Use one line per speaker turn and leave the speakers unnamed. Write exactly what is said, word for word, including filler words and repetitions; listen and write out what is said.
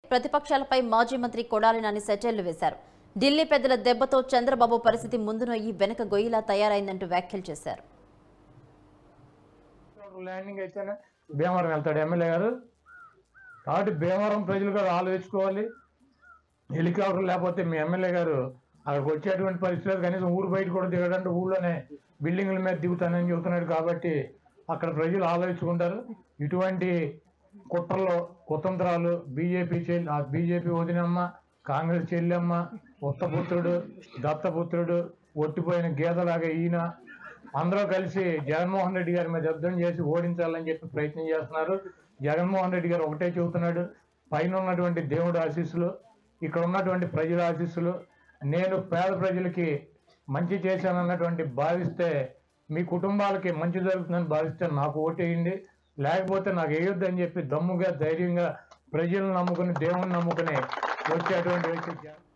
ప్రతిపక్షాలపై మాజీ మంత్రి కొడాలి నాని సెటైర్లు వేశారు. ఢిల్లీ పెద్దల దెబ్బతో చంద్రబాబు పరిస్థితి ముందునొయ్యి వెనక గొయ్యిలా తయారైందంటూ వ్యాఖ్యలు చేశారు.
ల్యాండింగ్ అయితేనే భీమవరం వెళ్తాడు ఎమ్మెల్యే గారు. కాబట్టి భీమవరం ప్రజలు కూడా ఆలోచించుకోవాలి. హెలికాప్టర్ లేకపోతే మీ ఎమ్మెల్యే గారు అక్కడికి వచ్చేటువంటి పరిస్థితులు కనీసం ఊరు బయట కూడా దిగడంటే ఊళ్ళోనే బిల్డింగ్ల మీద దిగుతానని చెబుతున్నాడు. కాబట్టి అక్కడ ప్రజలు ఆలోచించుకుంటారు. ఇటువంటి కుట్రలు కుతంత్రాలు బీజేపీ చెల్లి బీజేపీ వదినమ్మ, కాంగ్రెస్ చెల్లెమ్మ, ఉత్తపుత్రుడు, దత్తపుత్రుడు, ఒట్టిపోయిన గీతలాగా ఈయన అందరూ కలిసి జగన్మోహన్ రెడ్డి గారి మీద యుద్ధం చేసి ఓడించాలని చెప్పి ప్రయత్నం చేస్తున్నారు. జగన్మోహన్ రెడ్డి గారు ఒకటే చెబుతున్నాడు, పైన ఉన్నటువంటి దేవుడు ఆశీస్సులు, ఇక్కడ ఉన్నటువంటి ప్రజల ఆశీస్సులు, నేను పేద ప్రజలకి మంచి చేశానన్నటువంటి భావిస్తే, మీ కుటుంబాలకి మంచి జరుగుతుందని భావిస్తే నాకు ఓటేయండి, లేకపోతే నాకు వేయొద్దని చెప్పి దమ్ముగా ధైర్యంగా ప్రజలను నమ్ముకుని దేవుని నమ్ముకుని వచ్చేటువంటి వ్యక్తి.